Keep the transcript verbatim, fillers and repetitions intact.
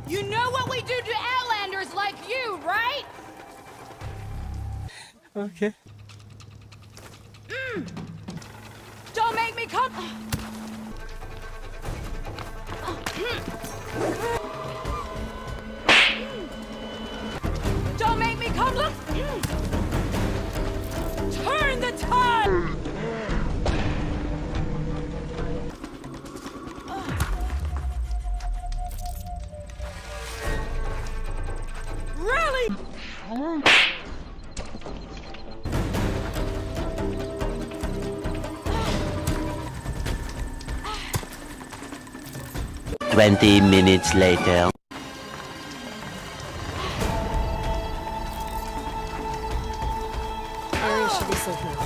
You know what we do to Outlanders like you, right? Okay. Mm. Don't make me come. Don't make me come. Look. Turn the tide. Really? Twenty minutes later. Area should be safe now.